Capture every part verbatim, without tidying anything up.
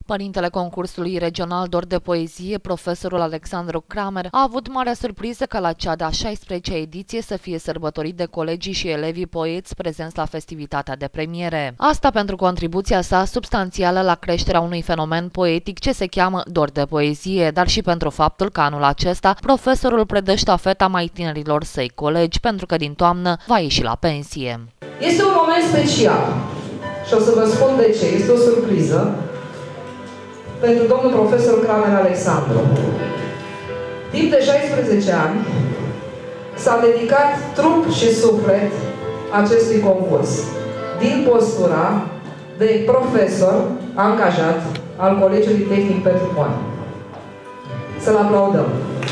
Părintele concursului regional Dor de Poezie, profesorul Alexandru Cramer, a avut marea surpriză ca la cea de-a șaisprezecea ediție să fie sărbătorit de colegii și elevii poeți prezenți la festivitatea de premiere. Asta pentru contribuția sa substanțială la creșterea unui fenomen poetic ce se cheamă Dor de Poezie, dar și pentru faptul că anul acesta profesorul predă ștafeta mai tinerilor săi colegi, pentru că din toamnă va ieși la pensie. Este un moment special și o să vă spun de ce. Este o surpriză pentru domnul profesor Cramer Alexandru. Timp de șaisprezece ani s-a dedicat trup și suflet acestui concurs, din postura de profesor angajat al Colegiului Tehnic pentru Poani. Să-l aplaudăm!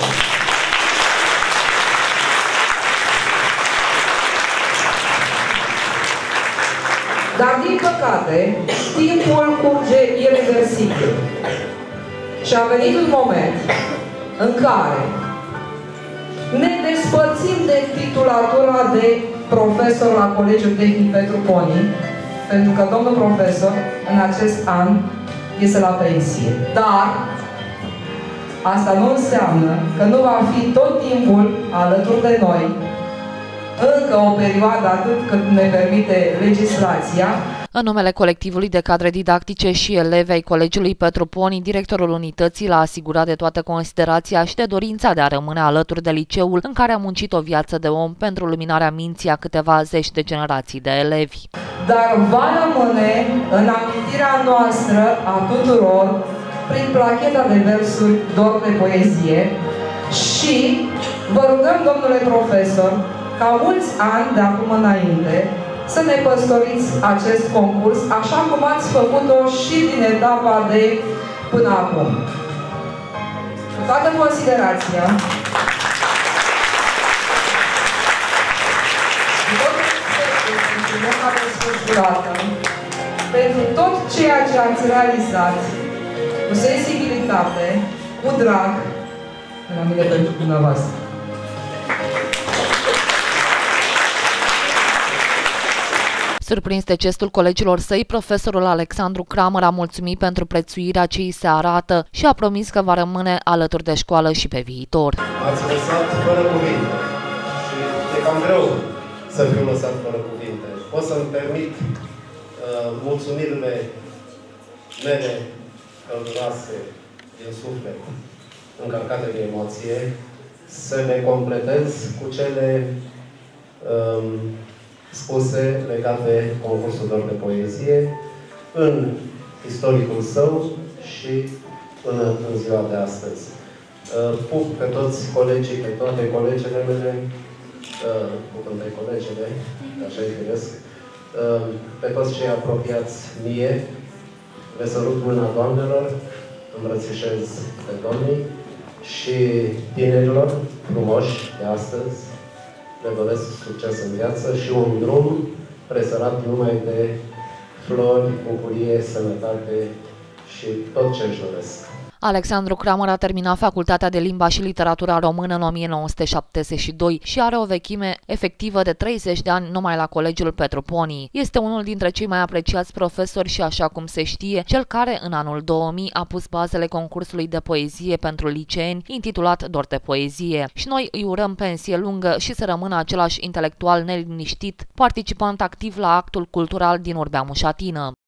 Dar, din păcate, timpul curge ireversibil. Și a venit un moment în care ne despărțim de titulatura de profesor la Colegiul Tehnic pentru Poni, pentru că domnul profesor, în acest an, este la pensie. Dar asta nu înseamnă că nu va fi tot timpul alături de noi încă o perioadă atât cât ne permite legislația. În numele colectivului de cadre didactice și elevi ai Colegiului Petru Poni, directorul unității l-a asigurat de toată considerația și de dorința de a rămâne alături de liceul în care a muncit o viață de om pentru luminarea minții a câteva zeci de generații de elevi. Dar va rămâne în amintirea noastră a tuturor prin placheta de versuri Dor de Poezie și vă rugăm, domnule profesor, ca mulți ani de acum înainte să ne păstoriți acest concurs așa cum ați făcut-o și din etapa de până acum. Cu toată considerația, cu tot respectul pentru munca desfășurată, pentru tot ceea ce ați realizat, cu sensibilitate, cu drag, de la mine pentru dumneavoastră. Surprins de gestul colegilor săi, profesorul Alexandru Cramer a mulțumit pentru prețuirea ce îi se arată și a promis că va rămâne alături de școală și pe viitor. M-ați lăsat fără cuvinte și e cam greu să fiu lăsat fără cuvinte. Pot să-mi permit uh, mulțumirile mele călduroase din suflet, încărcate de emoție, să le completez cu cele um, spuse legate de concursul Dor de Poezie în istoricul său și până în ziua de astăzi. Pup pe toți colegii, pe toate colegele mele, pup pe colegele, așa-i firesc, pe toți cei apropiați mie, le sărut mâna doamnelor, îmbrățișez pe domnii și tinerilor frumoși de astăzi, le doresc succes în viață și un drum presărat numai de flori, bucurie, sănătate și tot ce își doresc. Alexandru Cramer a terminat Facultatea de Limba și Literatura Română în o mie nouă sute șaptezeci și doi și are o vechime efectivă de treizeci de ani numai la Colegiul Petru Poni. Este unul dintre cei mai apreciați profesori și, așa cum se știe, cel care în anul două mii a pus bazele concursului de poezie pentru liceeni, intitulat Dor de Poezie. Și noi îi urăm pensie lungă și să rămână același intelectual neliniștit, participant activ la actul cultural din Urbea Mușatină.